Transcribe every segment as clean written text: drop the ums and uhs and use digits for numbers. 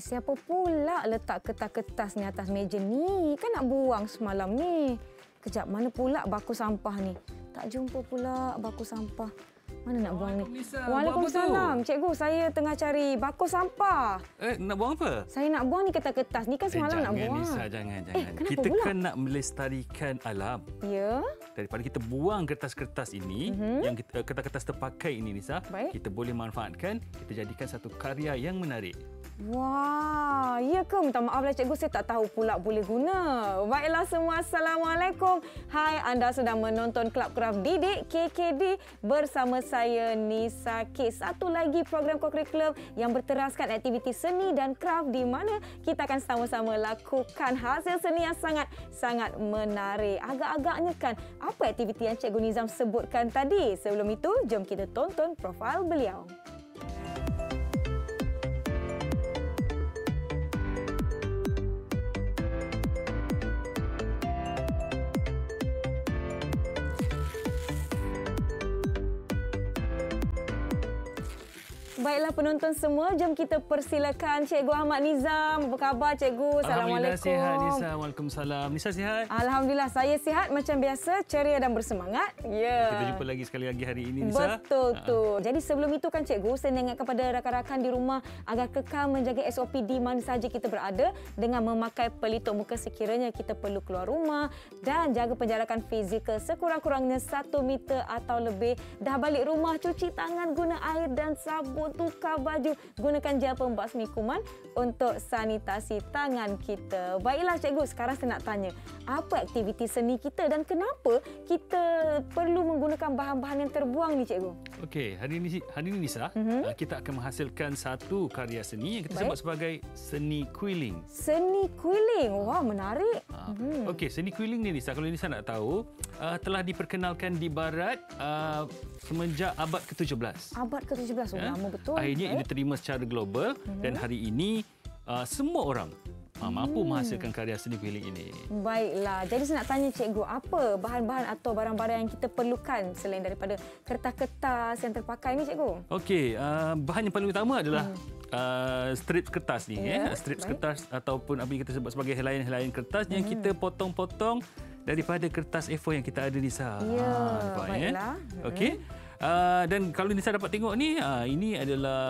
Siapa pula letak kertas-kertas ni atas meja ni? Kan nak buang semalam ni. Kejap, mana pula bako sampah ni? Tak jumpa pula bako sampah. Mana nak buang ni? Waalaikumsalam. Cikgu, saya tengah cari bako sampah. Nak buang apa? Saya nak buang ni kertas-kertas. Ni kan semalam nak buang. Jangan. Kita pula? Kan nak melestarikan alam. Ya. Daripada kita buang kertas-kertas ini, yang kertas-kertas terpakai ini, Nisa, kita boleh manfaatkan, kita jadikan satu karya yang menarik. Wah, ya ke? Minta maaflah cikgu, saya tak tahu pula boleh guna. Baiklah semua, Assalamualaikum. Hai, anda sedang menonton Kelab Kraft Didik KKD bersama saya Nisa K. Satu lagi program kokurikulum yang berteraskan aktiviti seni dan kraft di mana kita akan sama-sama lakukan hasil seni yang sangat menarik. Agak-agaknya kan, apa aktiviti yang Cikgu Nizam sebutkan tadi? Sebelum itu, jom kita tonton profil beliau. Baiklah penonton semua, jom kita persilakan Cikgu Ahmad Nizam. Apa khabar Cikgu? Assalamualaikum. Alhamdulillah sihat Nisa. Waalaikumsalam. Nisa sihat? Alhamdulillah saya sihat macam biasa, ceria dan bersemangat. Ya. Kita jumpa lagi sekali lagi hari ini Nisa. Betul tu. Jadi sebelum itu kan Cikgu, saya nak ingatkan kepada rakan-rakan di rumah agar kekal menjaga SOP di mana sahaja kita berada dengan memakai pelitup muka sekiranya kita perlu keluar rumah dan jaga penjarakan fizikal sekurang-kurangnya 1 meter atau lebih. Dah balik rumah, cuci tangan guna air dan sabun, tukar baju, gunakan gel pembasmi kuman untuk sanitasi tangan kita. Baiklah Cikgu, sekarang saya nak tanya, apa aktiviti seni kita dan kenapa kita perlu menggunakan bahan-bahan yang terbuang ni Cikgu? Okey, hari ini Nisa, kita akan menghasilkan satu karya seni yang kita sebut sebagai seni quilling. Seni quilling? Wah, menarik. Okey, seni quilling ni Nisa, kalau Nisa nak tahu, telah diperkenalkan di barat semenjak abad ke-17. Abad ke-17, lama betul. Akhirnya ia diterima secara global dan hari ini semua orang mampu menghasilkan karya seni quilling ini. Baiklah, jadi saya nak tanya Cikgu, apa bahan-bahan atau barang-barang yang kita perlukan selain daripada kertas-kertas yang terpakai ni Cikgu? Okey, bahan yang paling utama adalah strips kertas ni. Strips kertas ataupun apa yang kita sebut sebagai helaian-helaian kertas yang kita potong-potong daripada kertas A4 yang kita ada Nisa. Ya, baiklah. Okey. Dan kalau Nisa dapat tengok ni, ini adalah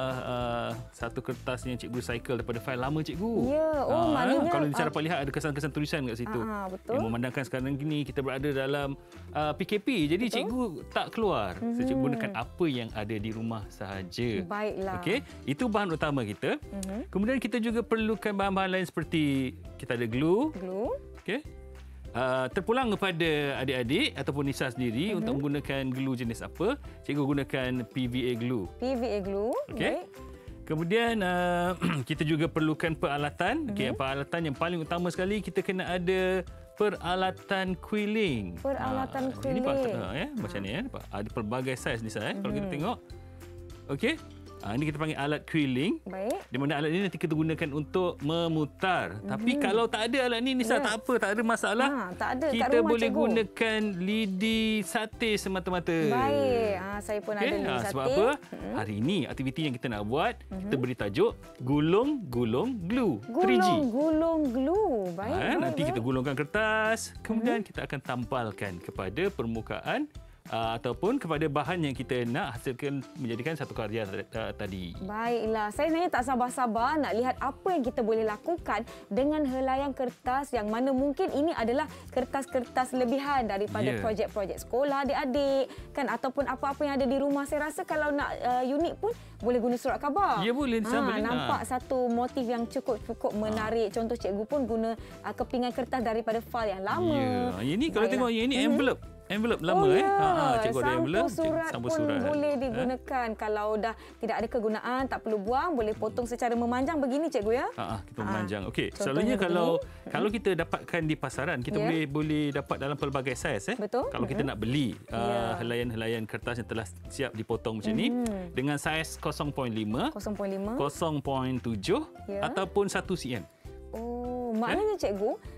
satu kertas yang cikgu recycle daripada fail lama cikgu. Ya, maknanya kalau Nisa dapat lihat ada kesan-kesan tulisan kat situ. Betul. Yang memandangkan sekarang ini kita berada dalam PKP. Jadi cikgu tak keluar. Cikgu gunakan apa yang ada di rumah sahaja. Baiklah. Okey, itu bahan utama kita. Kemudian kita juga perlukan bahan-bahan lain seperti kita ada glue. Okey. Terpulang kepada adik-adik ataupun Nisa sendiri untuk menggunakan glue jenis apa. Cikgu gunakan PVA glue. PVA glue. Okey. Kemudian kita juga perlukan peralatan. Okey, peralatan yang paling utama sekali kita kena ada peralatan quilling. Peralatan quilling. Ini macam ni ada pelbagai saiz Nisa kalau kita tengok. Okey. Ini kita panggil alat quilling. Baik. Di mana alat ini nanti kita gunakan untuk memutar. Tapi kalau tak ada alat ini Nisa, tak apa, tak ada masalah. Tak ada kita kat rumah, boleh cikgu. gunakan lidi sate semata-mata. Baik. Saya pun ada lidi sate. Sebab apa? Hari ini aktiviti yang kita nak buat, kita beri tajuk gulung-gulung glue. 3G. Gulung-gulung glue. Baik. Nanti kita gulungkan kertas, kemudian kita akan tampalkan kepada permukaan ataupun kepada bahan yang kita nak hasilkan menjadikan satu karya tadi. Baiklah, saya sebenarnya tak sabar-sabar nak lihat apa yang kita boleh lakukan dengan helaian kertas yang mana mungkin ini adalah kertas-kertas lebihan daripada projek-projek sekolah adik-adik kan ataupun apa-apa yang ada di rumah. Saya rasa kalau nak unik pun boleh guna surat khabar. Ya boleh, nampak satu motif yang cukup menarik. Contoh cikgu pun guna kepingan kertas daripada file yang lama. Ya, ini kalau tengok yang ini envelope lama cikgu ada envelope, sampul surat pun boleh digunakan. Kalau dah tidak ada kegunaan, tak perlu buang, boleh potong secara memanjang begini cikgu ya. Kita memanjang. Okey, selalunya kalau kita dapatkan di pasaran, kita boleh dapat dalam pelbagai saiz Betul. Kalau kita nak beli helaian-helaian kertas yang telah siap dipotong macam ni dengan saiz 0.5, 0.7 ataupun 1 cm. Maknanya cikgu,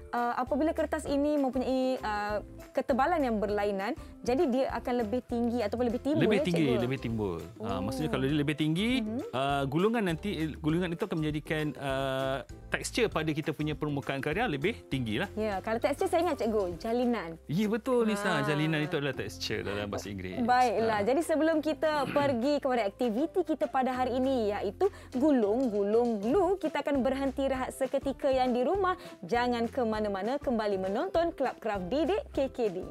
apabila kertas ini mempunyai ketebalan yang berlainan, jadi dia akan lebih tinggi ataupun lebih timbul. Lebih ya, tinggi, cikgu? lebih timbul. Maksudnya kalau dia lebih tinggi, gulungan itu akan menjadikan tekstur pada kita punya permukaan karya lebih tinggilah. Ya, kalau tekstur saya ingat cikgu, jalinan. Ya, betul Lisa. Jalinan itu adalah tekstur dalam bahasa Inggeris. Baiklah, jadi sebelum kita pergi kepada aktiviti kita pada hari ini, iaitu gulung glue, kita akan berhenti rehat seketika yang di rumah. Jangan ke mana-mana, kembali menonton Kelab Kraft Didik KKD.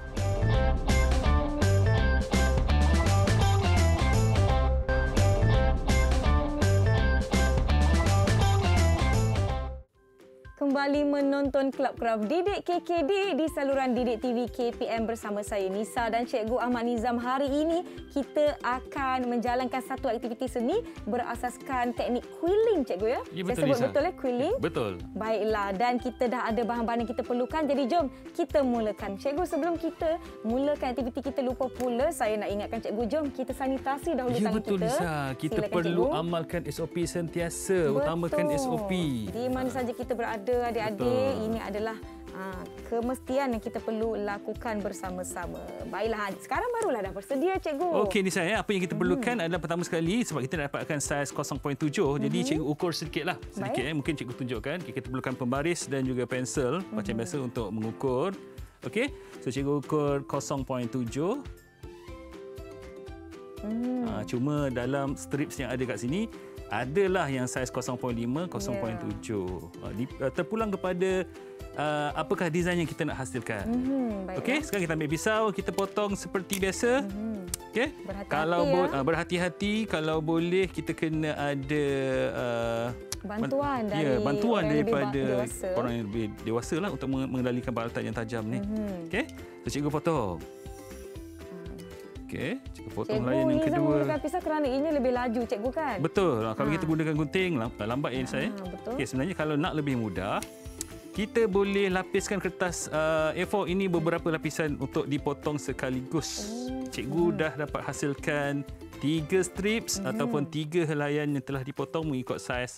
Kembali menonton Kelab Kraft Didik KKD di saluran Didik TV KPM bersama saya Nisa dan Cikgu Ahmad Nizam. Hari ini kita akan menjalankan satu aktiviti seni berasaskan teknik quilling, Cikgu ya. Ya, betul, saya sebut Nisa. betul quilling. Betul. Baiklah, dan kita dah ada bahan-bahan yang kita perlukan. Jadi jom kita mulakan. Cikgu, sebelum kita mulakan aktiviti kita, lupa pula saya nak ingatkan Cikgu, jom kita sanitasi dahulu Ya, tangan betul kita. Lisa. Kita Silakan, perlu Cikgu. amalkan SOP sentiasa. Utamakan SOP. Di mana saja kita berada, adik-adik, ini adalah kemestian yang kita perlu lakukan bersama-sama. Baiklah, sekarang barulah dah bersedia, Cikgu. Okey Nisa, apa yang kita perlukan adalah pertama sekali, sebab kita nak dapatkan saiz 0.7, jadi cikgu ukur sedikitlah. Sedikit mungkin cikgu tunjukkan. Kita perlukan pembaris dan juga pensel macam biasa untuk mengukur. Okey. So cikgu ukur 0.7. Cuma dalam strips yang ada kat sini adalah yang saiz 0.5, 0.7. Terpulang kepada apakah desain yang kita nak hasilkan. Okey, sekarang kita ambil pisau, kita potong seperti biasa. Okey. Kalau berhati-hati, kalau boleh kita kena ada bantuan dari bantuan orang daripada yang lebih dewasa. orang yang lebih dewasa lah untuk mengendalikan balatan yang tajam ni. Okey. So cikgu potong. Okey, cikgu potong layan yang kedua. Cikgu menggunakan pisau kerana ini lebih laju, Cikgu kan? Betul. Kalau kita gunakan gunting, lambat ya saya. Betul. Okey, sebenarnya kalau nak lebih mudah, kita boleh lapiskan kertas A4 ini beberapa lapisan untuk dipotong sekaligus. Cikgu dah dapat hasilkan 3 strips ataupun 3 helaian yang telah dipotong mengikut saiz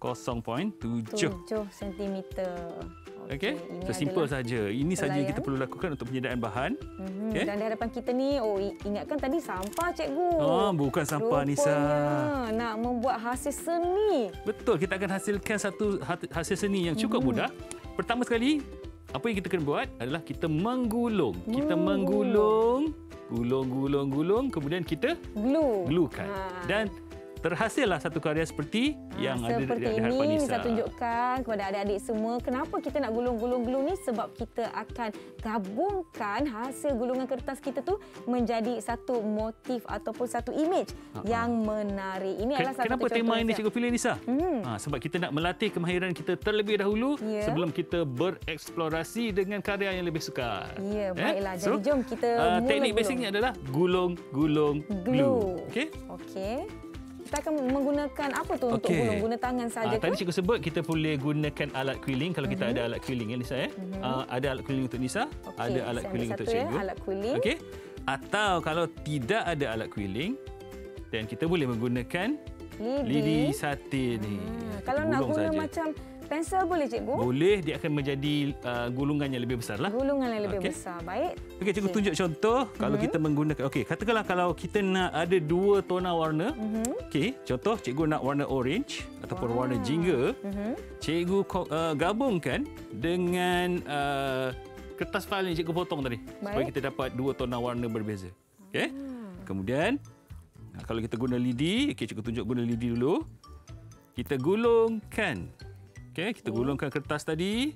0.7 cm. Okey. So simple saja. Ini saja yang kita perlu lakukan untuk penyediaan bahan. Okay. Dan di hadapan kita ni, ingatkan tadi sampah, Cikgu. Bukan sampah, Rupanya Nisa. nak membuat hasil seni. Betul, kita akan hasilkan satu hasil seni yang cukup mudah. Pertama sekali, apa yang kita kena buat adalah kita menggulung. Kita menggulung, gulung, kemudian kita glukan. Dan terhasillah satu karya seperti yang ada di hadapan Nisa. Saya tunjukkan kepada adik-adik semua kenapa kita nak gulung ni, sebab kita akan gabungkan hasil gulungan kertas kita tu menjadi satu motif ataupun satu image yang menarik. Ini adalah satu kenapa contoh. tema ini cikgu pilih, Nisa? Sebab kita nak melatih kemahiran kita terlebih dahulu sebelum kita bereksplorasi dengan karya yang lebih sukar. Ya, baiklah. Jadi jom kita mula teknik basicnya adalah gulung, glue. Okey? Kita akan menggunakan apa tu untuk gulung? Guna tangan saja ke? Tadi cikgu sebut kita boleh gunakan alat quilling kalau kita ada alat quilling ya Nisa ya. Ada alat quilling untuk Nisa, ada alat quilling untuk cikgu. Alat quilling. Okey. Atau kalau tidak ada alat quilling, dan kita boleh menggunakan lidi satin ni. Kalau nak guna macam pensel boleh, Cikgu? Boleh, dia akan menjadi gulungan yang lebih besar lah. Gulungan yang lebih besar. Baik. Okey, cikgu tunjuk contoh kalau kita menggunakan. Okey, katakanlah kalau kita nak ada 2 tona warna. Okey, contoh cikgu nak warna orange ataupun warna jingga. Cikgu gabungkan dengan kertas file yang cikgu potong tadi. Supaya kita dapat 2 tona warna berbeza. Okey. Kemudian kalau kita guna lidi, okey cikgu tunjuk guna lidi dulu. Kita gulungkan. Okey, kita gulungkan kertas tadi.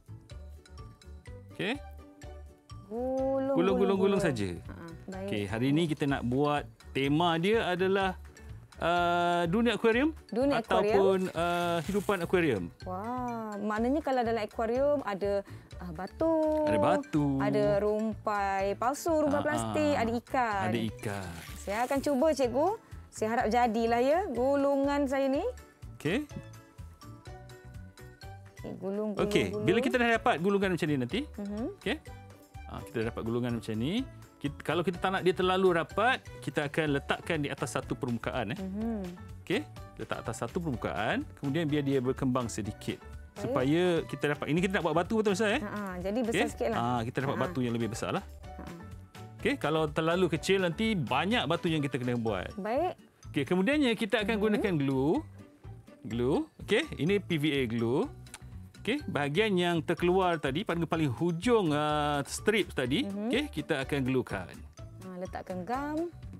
Okey. Gulung saja. Okey, hari ini kita nak buat tema dia adalah dunia akuarium ataupun hidupan akuarium. Wah, maknanya kalau dalam akuarium ada batu. Ada batu. Ada rumpai palsu, rumpai plastik, ada ikan. Ada ikan. Saya akan cuba, Cikgu. Saya harap jadilah ya gulungan saya ni. Okey. Gulung. Okey, bila kita dah dapat gulungan macam ni nanti. Okey. Kita dah dapat gulungan macam ni. Kalau kita tak nak dia terlalu rapat, kita akan letakkan di atas satu permukaan. Okey, letak atas satu permukaan, kemudian biar dia berkembang sedikit. supaya kita dapat. Ini kita nak buat batu betul Nisa jadi besar sikitlah. Kita dapat batu yang lebih besar lah. Okey, kalau terlalu kecil nanti banyak batu yang kita kena buat. Baik. Okey, kemudiannya kita akan gunakan glue. Okey, ini PVA glue. Okey, bahagian yang terkeluar tadi pada paling hujung strips tadi, okey, kita akan gluekan. Okey. Letakkan gam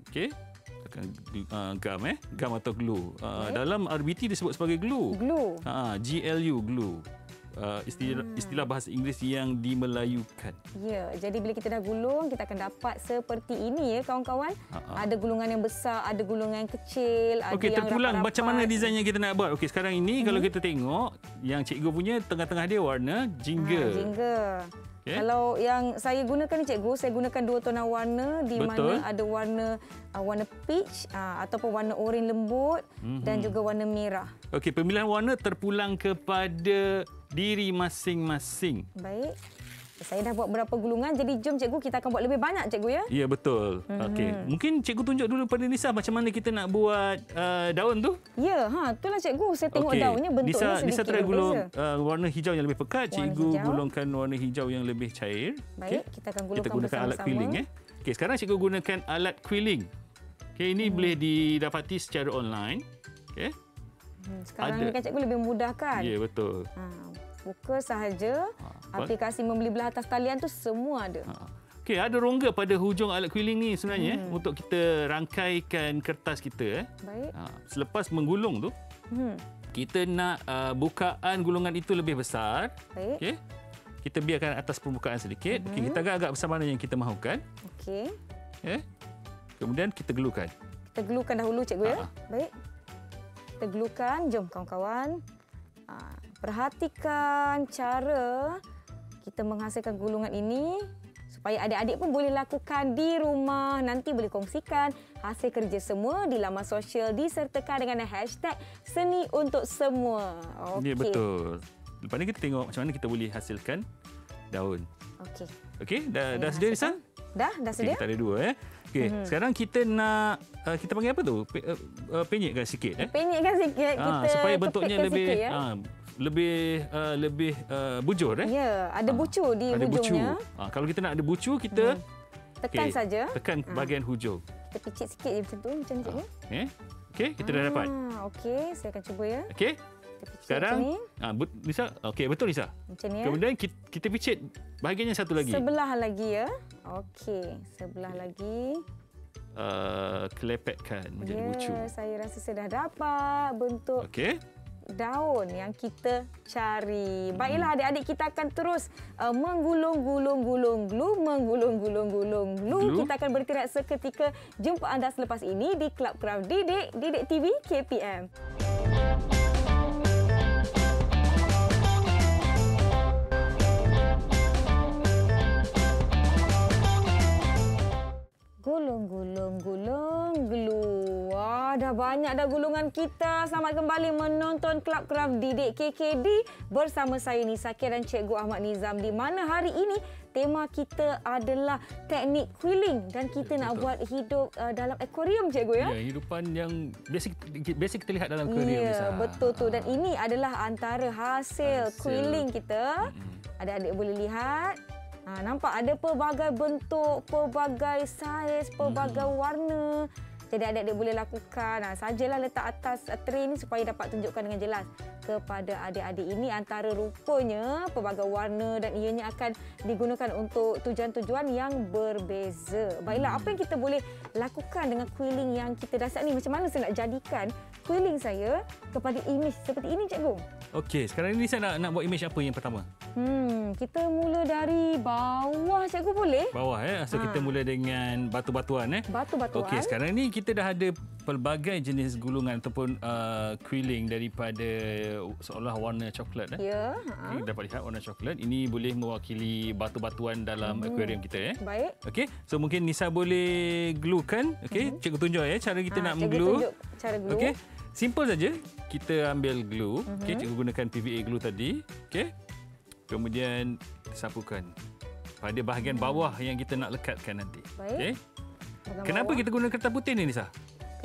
Atau glue. Dalam RBT disebut sebagai glue. GLU, glue. Istilah bahasa Inggeris yang dimelayukan. Ya, jadi bila kita dah gulung, kita akan dapat seperti ini ya kawan-kawan. Ada gulungan yang besar, ada gulungan yang kecil, ada yang terpulang rapat-rapat. Macam mana desain yang kita nak buat. Okey, sekarang ini kalau kita tengok, yang cikgu punya tengah-tengah dia warna jingga. Jingga. Okay. Kalau yang saya gunakan ni cikgu, saya gunakan 2 tona warna di mana ada warna peach ataupun warna oranye lembut dan juga warna merah. Okey, pemilihan warna terpulang kepada diri masing-masing. Baik. Saya dah buat berapa gulungan, jadi jom cikgu kita akan buat lebih banyak cikgu ya. Ya, betul. Okey, mungkin cikgu tunjuk dulu pada Nisa macam mana kita nak buat daun tu. Ya, itulah cikgu. Saya tengok daunnya bentuknya sedikit Nisa try gulung warna hijau yang lebih pekat, cikgu gulungkan warna hijau yang lebih cair. Baik, kita akan gulungkan kita gunakan alat quilling Okey, sekarang cikgu gunakan alat quilling. Okey, ini boleh didapati secara online. Okey. Sekarang ni kan cikgu lebih mudahkan. Ya, betul. Buka sahaja. Aplikasi membeli belah atas talian tu semua ada. Okey, ada rongga pada hujung alat quilling ni sebenarnya untuk kita rangkaikan kertas kita. Baik. Selepas menggulung tu, kita nak bukaan gulungan itu lebih besar. Baik. Okey. Kita biarkan atas permukaan sedikit. Okey, kita agak-agak besar mana yang kita mahukan. Okey. Kemudian kita gelukan. Kita gelukan dahulu cikgu ya. Baik. Kita gelukan. Jom kawan-kawan. Perhatikan cara kita menghasilkan gulungan ini supaya adik-adik pun boleh lakukan di rumah. Nanti boleh kongsikan hasil kerja semua di laman sosial disertakan dengan hashtag Seni Untuk Semua. Ya, betul. Lepas ni kita tengok macam mana kita boleh hasilkan daun. Okey, dah sedia Nisa? Dah sedia. Kita ada 2 Okey, sekarang kita nak kita panggil apa tu? Penyetkan sikit Penyetkan sikit kita supaya bentuknya lebih lebih bujur Ya, ada bucu di hujungnya. Kalau kita nak ada bucu, kita tekan saja. Tekan bahagian hujung. Kita picit sikit je macam tu, macam ni. Okey, kita dah dapat. Okey, saya akan cuba ya. Okey. Sekarang Nisa, okey, betul Nisa. Macam ni ya. Kemudian kita picit bahagian yang satu lagi. Sebelah lagi ya. Okey, sebelah lagi. Kelepetkan menjadi bucu. Saya rasa saya dah dapat bentuk daun yang kita cari. Baiklah adik-adik, kita akan terus menggulung-gulung-gulung glue, menggulung-gulung-gulung glue. Kita akan beristirahat seketika. Jumpa anda selepas ini di Club Craft Didik TV KPM. Gulung-gulung-gulung glue. Dah banyak dah gulungan kita. Selamat kembali menonton Club Craft Didik KKD bersama saya Nisa Kir dan Cikgu Ahmad Nizam, di mana hari ini tema kita adalah teknik quilling dan kita nak buat hidup dalam akuarium cikgu ya. Ya, hidupan yang biasa kita lihat dalam akuarium. Ya, betul tu, dan ini adalah antara hasil quilling kita. Adik-adik boleh lihat. Nampak ada pelbagai bentuk, pelbagai saiz, pelbagai warna. Jadi adik-adik boleh lakukan. Sajalah letak atas tray ini supaya dapat tunjukkan dengan jelas kepada adik-adik. Ini antara rupanya pelbagai warna dan ianya akan digunakan untuk tujuan-tujuan yang berbeza. Baiklah, apa yang kita boleh lakukan dengan quilling yang kita dah set ni? Macam mana saya nak jadikan quilling saya kepada imej seperti ini cikgu? Okey, sekarang ini saya nak buat imej apa yang pertama? Kita mula dari bawah cikgu boleh? Bawah so kita mula dengan batu-batuan Batu-batuan. Okey, sekarang ni kita dah ada pelbagai jenis gulungan ataupun quilling daripada seolah warna coklat Ya. Okay, dapat lihat warna coklat. Ini boleh mewakili batu-batuan dalam akuarium kita Baik. Okey, so mungkin Nisa boleh gluekan. Okey, cikgu tunjuk cara kita nak mengglue. Tunjuk cara glue. Okey. Simple saja. Kita ambil glue. Okey, cikgu gunakan PVA glue tadi. Okey. Kemudian sapukan pada bahagian bawah yang kita nak lekatkan nanti. Okey. Kenapa kita guna kertas putih ni Nisa?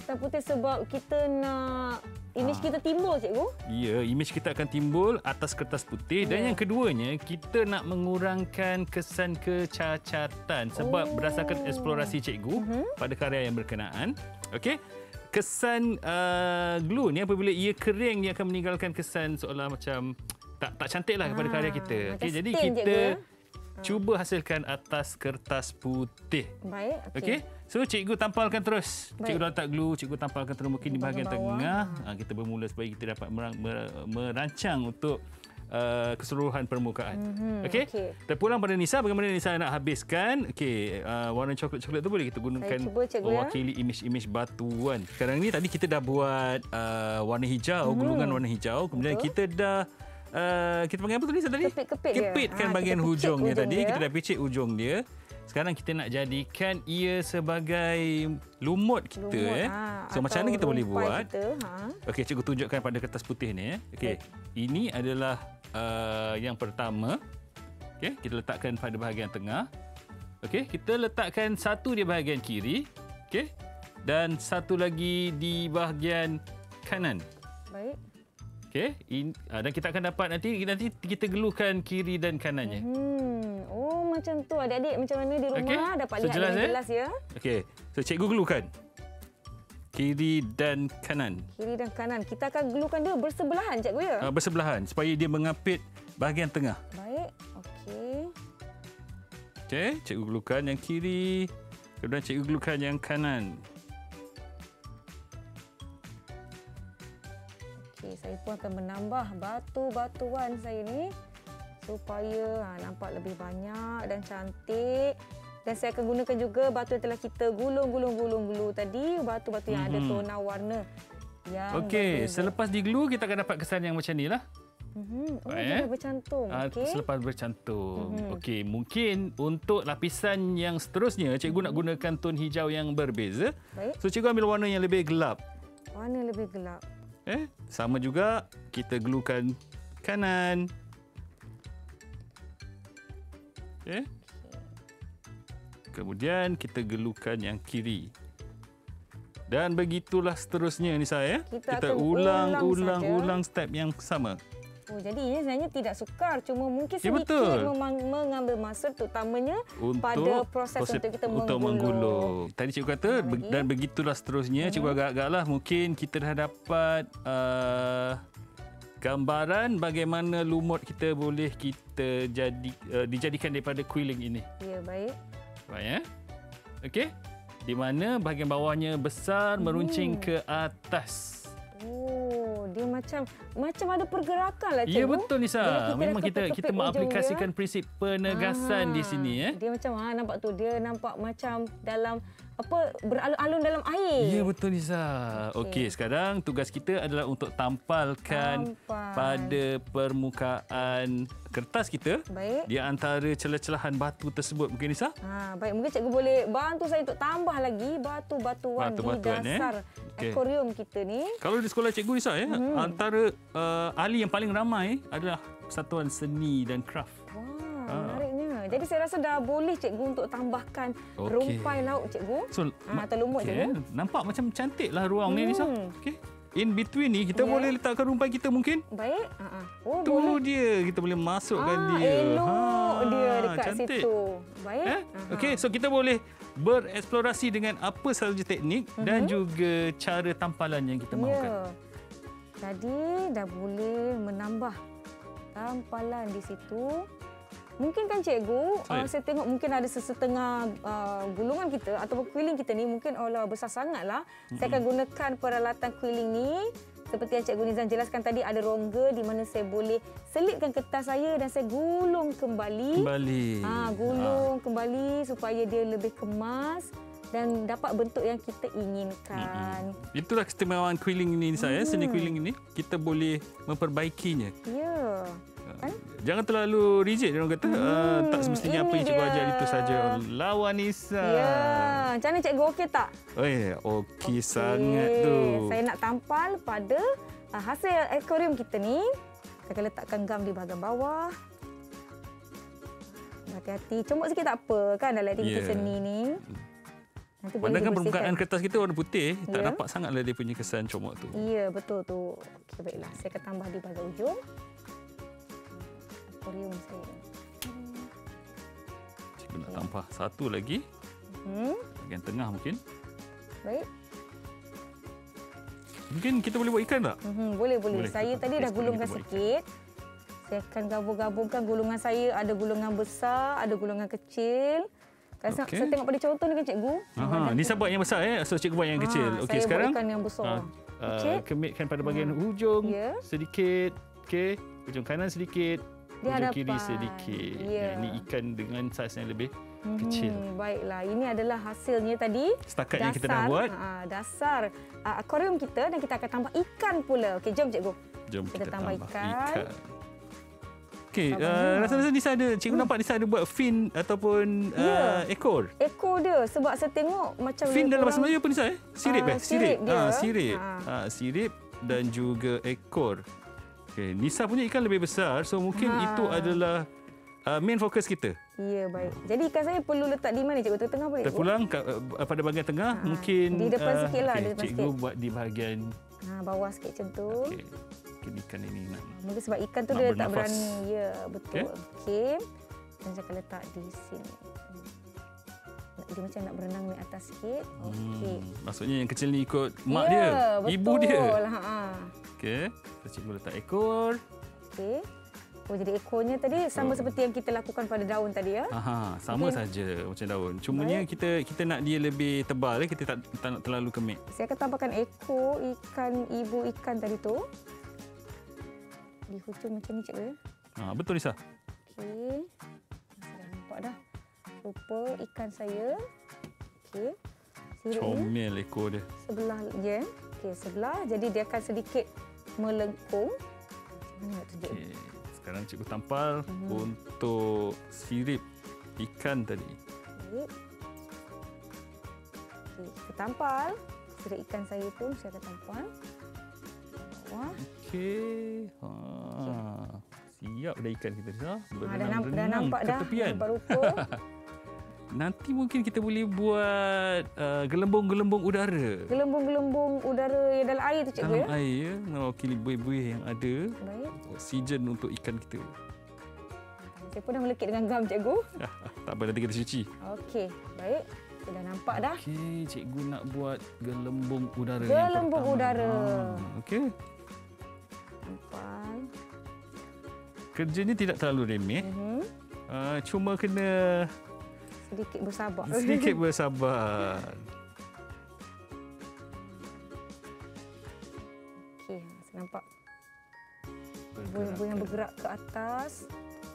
Kertas putih sebab kita nak imej kita timbul, cikgu. Ya, imej kita akan timbul atas kertas putih. Dan yang keduanya, kita nak mengurangkan kesan kecacatan. Sebab berdasarkan eksplorasi cikgu pada karya yang berkenaan, okey, kesan glue ni apabila ia kering, ia akan meninggalkan kesan seolah macam tak cantik lah kepada karya kita. Okay, jadi kita cuba hasilkan atas kertas putih. Baik. Okey. So cikgu tampalkan terus. Baik. Cikgu letak glue, cikgu tampalkan terus mungkin di bahagian tengah. Kita bermula supaya kita dapat merancang untuk keseluruhan permukaan. Okey. Terpulang pada Nisa, bagaimana Nisa nak habiskan? Okey, warna coklat-coklat tu boleh kita gunakan mewakili imej-imej batuan. Sekarang ni tadi kita dah buat warna hijau, gulungan warna hijau. Kemudian kita dah kita panggil apa tu Nisa tadi? Kepitkan bahagian hujungnya tadi. Kita dah picit ujung dia. Sekarang kita nak jadikan ia sebagai lumut kita. So macam mana kita boleh buat? Okey, cikgu tunjukkan pada kertas putih ni. Okey, ini adalah yang pertama. Okey, kita letakkan pada bahagian tengah. Okey, kita letakkan satu di bahagian kiri. Okey, dan satu lagi di bahagian kanan. Baik. Okey, dan kita akan dapat nanti kita gelukan kiri dan kanannya. Oh, macam tu adik-adik, macam mana di rumah dapat lihat dengan jelas ya. Okey, so cikgu gelukan kiri dan kanan. Kiri dan kanan. Kita akan gelukan dia bersebelahan, cikgu ya? Bersebelahan supaya dia mengapit bahagian tengah. Baik, okey. Okey, cikgu gelukan yang kiri, kemudian cikgu gelukan yang kanan. Okey, saya pun akan menambah batu-batuan saya ni supaya nampak lebih banyak dan cantik. Dan saya akan gunakan juga batu yang telah kita gulung tadi, batu-batu yang ada tona warna. Okey, selepas diglue kita akan dapat kesan yang macam ni lah. Dia bercantum. Selepas bercantum. Okey, mungkin untuk lapisan yang seterusnya cikgu nak gunakan ton hijau yang berbeza. Baik. So cikgu ambil warna yang lebih gelap. Warna lebih gelap. Sama juga kita glukan kanan. Okay. Kemudian kita gelukan yang kiri. Dan begitulah seterusnya Nisa ya. Kita ulang step yang sama. Oh, jadi ini sebenarnya tidak sukar, cuma mungkin sedikit mengambil masa terutamanya pada proses untuk kita menggulung. Tadi cikgu kata dan begitulah seterusnya. Cikgu agak-agaklah mungkin kita dah dapat gambaran bagaimana lumut kita boleh dijadikan daripada quilling ini. Ya, baik. Baik ya. Okey. Di mana bahagian bawahnya besar meruncing ke atas. Oh, dia macam ada pergerakan lah, cikgu. Ya, betul Nisa. Memang kita mengaplikasikan prinsip penegasan di sini ya. Dia macam nampak tu, dia nampak macam dalam beralun-alun dalam air. Ya, betul Nisa. Okey, sekarang tugas kita adalah untuk tampalkan pada permukaan kertas kita. Baik. Di antara celah-celahan batu tersebut mungkin Nisa. Baik, mungkin cikgu boleh bantu saya untuk tambah lagi batu-batuan di dasar akuarium kita ni. Kalau di sekolah cikgu Nisa ya, antara ahli yang paling ramai adalah Persatuan Seni dan Kraft. Menariknya. Jadi saya rasa dah boleh cikgu untuk tambahkan rumpai laut cikgu. Atau lumut cikgu. Nampak macam cantiklah ruang ni Nisa. Okey. In between ni kita boleh letakkan rumpai kita mungkin. Baik. Tu dia, kita boleh masukkan dia. Elok dia dekat cantik. Situ. Baik. Okey, so kita boleh bereksplorasi dengan apa sahaja teknik dan juga cara tampalan yang kita mahukan. Jadi dah boleh menambah tampalan di situ. Mungkin kan cikgu, saya tengok mungkin ada sesetengah gulungan kita ataupun quilling kita ni mungkin besar sangatlah. Saya akan gunakan peralatan quilling ni seperti yang Cikgu Nizam jelaskan tadi, ada rongga di mana saya boleh selitkan kertas saya dan saya gulung kembali. Gulung kembali supaya dia lebih kemas dan dapat bentuk yang kita inginkan. Itulah keistimewaan quilling ini saya, seni quilling ini. Kita boleh memperbaikinya. Ya. Jangan terlalu rigid, dia orang kata. Tak semestinya apa yang cikgu ajar itu saja. Lawan Nisa. Ya. Macam mana cikgu, okey tak? Okey sangat tu. Saya nak tampal pada hasil akuarium kita ni. Saya akan letakkan gam di bahagian bawah. Hati-hati. Comot sikit tak apa kan dalam aktiviti seni ni. Nanti boleh Padahal kan dibersihkan. permukaan kertas kita warna putih, tak nampak sangatlah dia punya kesan comot tu. Ya, betul tu. Okey, baiklah. Saya akan tambah di bahagian ujung. Akuarium saya. Cikgu nak tambah satu lagi. Bahagian tengah mungkin. Baik. Mungkin kita boleh buat ikan tak? Boleh. Saya Kita tadi dah sekarang gulungkan kita buat sikit. Saya akan gabung-gabungkan gulungan saya. Ada gulungan besar, ada gulungan kecil. Saya tengok pada contoh ni kan cikgu. Nisa buat yang besar so cikgu buat yang kecil. Okey, saya sekarang buat ikan yang besar. kemitkan pada bahagian hujung sedikit. Okey, hujung kanan sedikit. Di hujung hadapan. kiri sedikit. Ini ikan dengan saiz yang lebih kecil. Baiklah, ini adalah hasilnya tadi. Setakat yang kita dah buat. Dasar akuarium kita dan kita akan tambah ikan pula. Okey, jom cikgu. Jom kita tambah ikan. Okey, rasa-rasa Nisa ada, cikgu nampak Nisa ada buat fin ataupun ekor. Ekor dia sebab saya tengok macam Fin dalam bahasa Melayu apa Nisa? Sirip sirip dia. Sirip. Sirip dan juga ekor. Okey, Nisa punya ikan lebih besar, so mungkin itu adalah main fokus kita. Ya, baik. Jadi ikan saya perlu letak di mana cikgu? Tengah boleh? Terpulang pada bahagian tengah, mungkin di depan sikitlah, di depan cikgu sikit. buat di bahagian bawah sikit macam tu. Okey. Mungkin ikan ini nak. Mungkin sebab ikan tu nak dia bernafas. tak berani. Ya, betul. Okey. Dan saya akan letak di sini. Dia macam nak berenang naik atas sikit. Okey. Maksudnya yang kecil ni ikut mak Ya, dia, betul. ibu dia. Ha. Okey. So, cikgu letak ekor. Okey. Oh, jadi ekornya tadi sama seperti yang kita lakukan pada daun tadi ya. Sama saja macam daun. Cumanya kita nak dia lebih tebal, kita tak nak terlalu kemik. Saya akan tambahkan ekor ibu ikan tadi tu. Di hujung macam ni cikgu ya. Betul Nisa. Okey. Saya dah nampak dah. Rupa ikan saya. Okey. Sirip ni Comel ekor dia. sebelah je. Okey, sebelah. Jadi dia akan sedikit melengkung. Macam mana nak tunjuk? Okay. Sekarang cikgu tampal untuk sirip ikan tadi. Baik. Okey, kita tampal. Sirip ikan saya pun saya akan tampal. Bawah. Okey. Siap dah ikan kita Nisa. Dah nampak dah. Rupa-rupa. Nanti mungkin kita boleh buat gelembung-gelembung udara. Gelembung-gelembung udara yang dalam air tu cikgu ya. Dalam air, mewakili buih-buih yang ada. Baik. Oksigen untuk ikan kita. Saya pun dah melekit dengan gam cikgu. Tak apa, nanti kita cuci. Okey, baik. Kita dah nampak dah. Okey, cikgu nak buat gelembung udara Gelembung yang pertama. udara. Okey. Nampak. Kerjanya tidak terlalu remeh. Cuma kena Sedikit bersabar. sedikit bersabar. Okey, saya nampak buih-buih yang bergerak ke atas.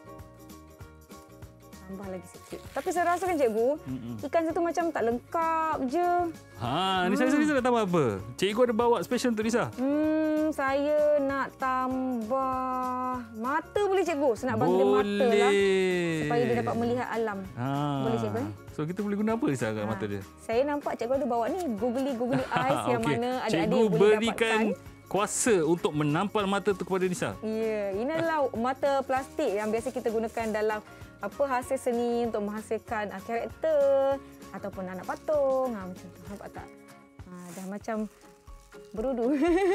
Tambah lagi sikit. Tapi saya rasakan cikgu, ikan satu macam tak lengkap je. Nisa nak tambah apa? Cikgu ada bawa special untuk Nisa. Saya nak tambah mata boleh cikgu? Saya nak bagi dia mata lah. Supaya dia dapat melihat alam. Boleh cikgu? So kita boleh guna apa Nisa kat mata dia? Saya nampak cikgu ada bawa ni googly eyes yang mana adik-adik cikgu boleh berikan dapatkan. kuasa untuk menampal mata tu kepada Nisa. Ya, ini adalah mata plastik yang biasa kita gunakan dalam hasil seni untuk menghasilkan karakter ataupun anak patung. Macam tu. Nampak tak? Dah macam berudu.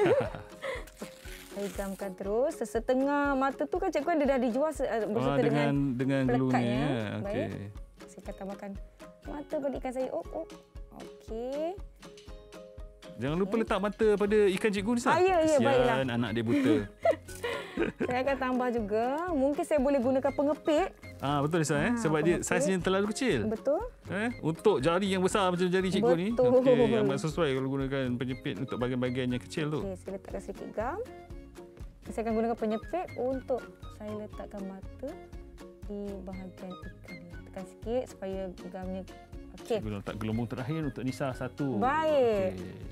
Saya gamkan terus. Setengah mata tu kan cikgu dah dijual berserta dengan pelekatnya. glunya. Baik. Saya akan tambahkan mata pada ikan saya. Okey. Jangan lupa letak mata pada ikan cikgu Nisa. Ya, baiklah. Kesian anak dia buta. Saya akan tambah juga. Mungkin saya boleh gunakan pengepit. Betul Nisa sebab dia saiznya terlalu kecil. Betul. Untuk jari yang besar macam jari cikgu ni. Betul. Okey, amat sesuai kalau gunakan penyepit untuk bahagian-bahagian yang kecil tu. Okey, saya letakkan sedikit gam. Saya akan gunakan penyepit untuk saya letakkan mata di bahagian ikan. Tekan sikit supaya gamnya okey. Cikgu letak gelembung terakhir untuk Nisa satu. Baik.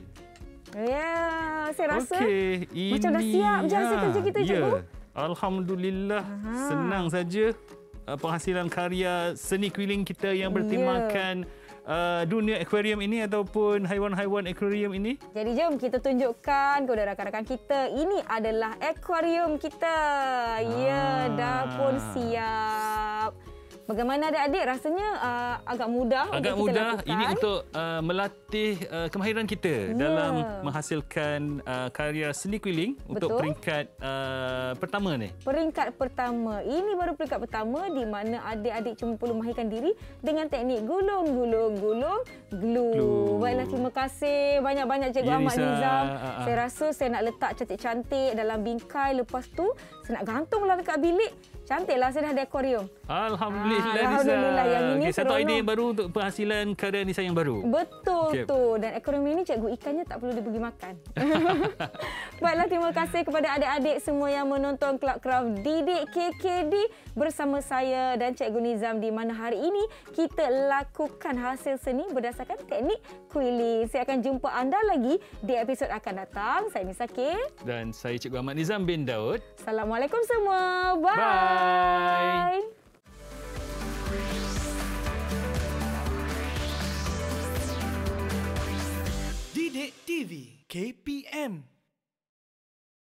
Ya, saya rasa macam dah ini siap je hasil kerja kita cikgu. Alhamdulillah. Senang saja. Penghasilan karya seni keliling kita yang bertemakan dunia akuarium ini ataupun haiwan-haiwan akuarium ini. Jadi jom kita tunjukkan kepada rakan-rakan kita. Ini adalah akuarium kita. Ya, dah pun siap. Bagaimana adik-adik? Rasanya agak mudah agak untuk kita mudah lakukan. ini untuk melatih kemahiran kita dalam menghasilkan karya seni keliling untuk peringkat pertama ni. Peringkat pertama. Ini baru peringkat pertama di mana adik-adik cuma perlu mahirkan diri dengan teknik gulung, gulung, gulung, glue. Baiklah, terima kasih banyak-banyak Cikgu Ahmad Nizam. Saya rasa saya nak letak cantik-cantik dalam bingkai. Lepas tu saya nak gantunglah dekat bilik. Cantiklah, saya dah ada akuarium. Alhamdulillah, Alhamdulillah. Yang ini satu idea yang baru untuk penghasilan karya Nisa yang baru. Betul tu. Dan akuarium ini cikgu ikannya tak perlu dibagi makan. Baiklah, terima kasih kepada adik-adik semua yang menonton Club Craft Didik KKD bersama saya dan Cikgu Nizam, di mana hari ini kita lakukan hasil seni berdasarkan teknik quilling. Saya akan jumpa anda lagi di episod akan datang. Saya Nisa K. Dan saya Cikgu Ahmad Nizam bin Daud. Assalamualaikum semua. Bye. Bye. Didik TV KPM